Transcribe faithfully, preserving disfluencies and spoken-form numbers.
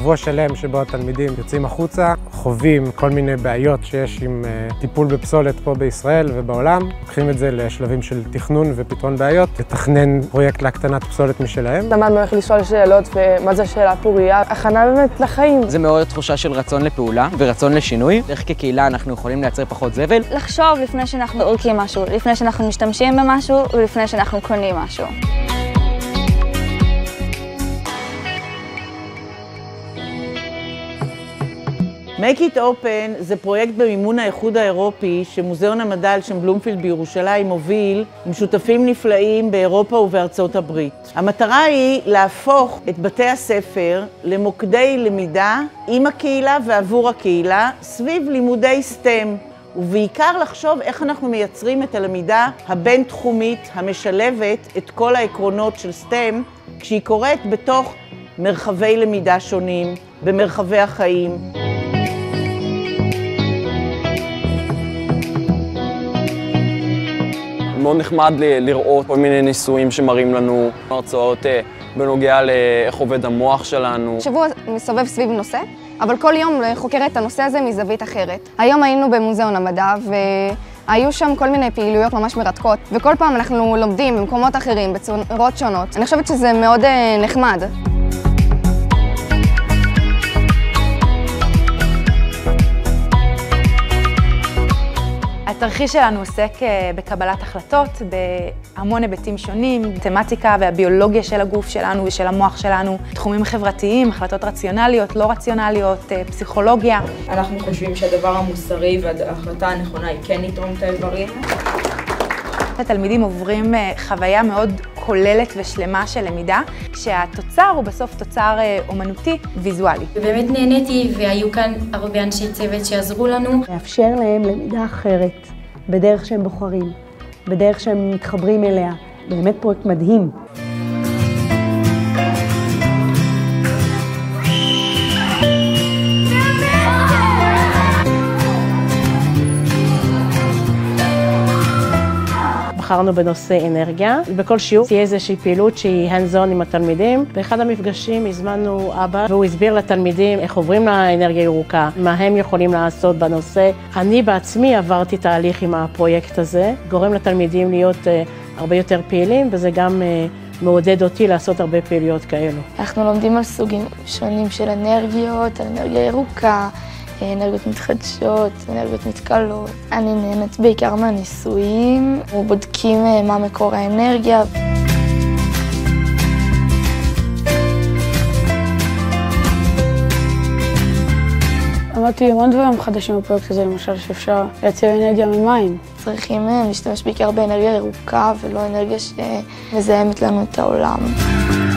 שבוע שלם שבו התלמידים יוצאים החוצה, חווים כל מיני בעיות שיש עם טיפול בפסולת פה בישראל ובעולם, לוקחים את זה לשלבים של תכנון ופתרון בעיות, לתכנן פרויקט להקטנת פסולת משלהם. למדנו איך לשאול שאלות ומה זה שאלה פוריה, הכנה באמת לחיים. זה מעורר תחושה של רצון לפעולה ורצון לשינוי. איך כקהילה אנחנו יכולים לייצר פחות זבל. לחשוב לפני שאנחנו עורקים משהו, לפני שאנחנו משתמשים במשהו ולפני שאנחנו קונים משהו. Make it open זה פרויקט במימון האיחוד האירופי שמוזיאון המדע על שם בלומפילד בירושלים מוביל עם שותפים נפלאים באירופה ובארצות הברית. המטרה היא להפוך את בתי הספר למוקדי למידה עם הקהילה ועבור הקהילה סביב לימודי סטם, ובעיקר לחשוב איך אנחנו מייצרים את הלמידה הבין-תחומית המשלבת את כל העקרונות של סטם כשהיא קורית בתוך מרחבי למידה שונים, במרחבי החיים. מאוד נחמד לראות כל מיני ניסויים שמראים לנו הרצאות בנוגע לאיך עובד המוח שלנו. שבוע מסובב סביב נושא, אבל כל יום חוקר את הנושא הזה מזווית אחרת. היום היינו במוזיאון המדע והיו שם כל מיני פעילויות ממש מרתקות, וכל פעם אנחנו לומדים במקומות אחרים, בצורות שונות. אני חושבת שזה מאוד נחמד. התרחיש שלנו עוסק בקבלת החלטות, בהמון היבטים שונים, תמטיקה והביולוגיה של הגוף שלנו ושל המוח שלנו, תחומים חברתיים, החלטות רציונליות, לא רציונליות, פסיכולוגיה. אנחנו חושבים שהדבר המוסרי וההחלטה הנכונה היא כן לתרום את האיברים. התלמידים עוברים חוויה מאוד כוללת ושלמה של למידה, כשהתוצר הוא בסוף תוצר אומנותי ויזואלי. ובאמת נהניתי והיו כאן הרבה אנשי צוות שעזרו לנו. לאפשר להם למידה אחרת, בדרך שהם בוחרים, בדרך שהם מתחברים אליה. באמת פרויקט מדהים. בחרנו בנושא אנרגיה. בכל שיעור תהיה איזושהי פעילות שהיא hands-on עם התלמידים. באחד המפגשים הזמנו אבא והוא הסביר לתלמידים איך עוברים לאנרגיה ירוקה, מה הם יכולים לעשות בנושא. אני בעצמי עברתי תהליך עם הפרויקט הזה, גורם לתלמידים להיות uh, הרבה יותר פעילים, וזה גם uh, מעודד אותי לעשות הרבה פעילויות כאלו. אנחנו לומדים על סוגים שונים של אנרגיות, על אנרגיה ירוקה, אנרגיות מתחדשות, אנרגיות מתכלות. אני נהנית בעיקר מהניסויים, ובודקים מה מקור האנרגיה. למדתי המון דברים חדשים בפרויקט הזה, למשל שאפשר לייצר אנרגיה ממים. צריכים להשתמש בעיקר באנרגיה ירוקה ולא אנרגיה שמזהמת לנו את העולם.